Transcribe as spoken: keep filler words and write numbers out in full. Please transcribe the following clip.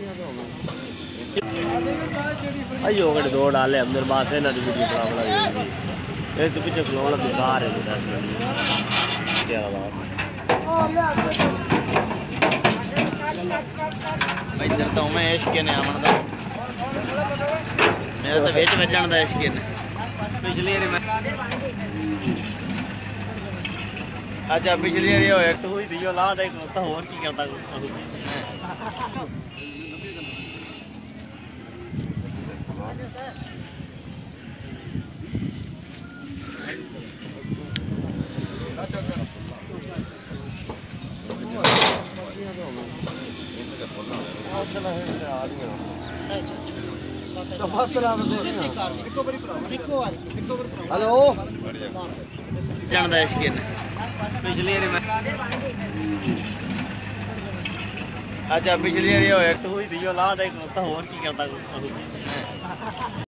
अयो गड़े दो डाले अंदर बास है ना वीडियो बड़ा बड़ा ये तो पीछे फ्लोर बेकार है क्या बात भाई चलता हूं मैं इश्क ने आवन दा मेरा तो विच वजण दा इश्क ने पिछली बार मैं अच्छा पिछली बार होया तो हुई थी ला दे तो और की करता हेलो जानदा इश्क ने पिछली बार मैं अच्छा पिछली बार होया तो हुई थी ला दे तो और की करता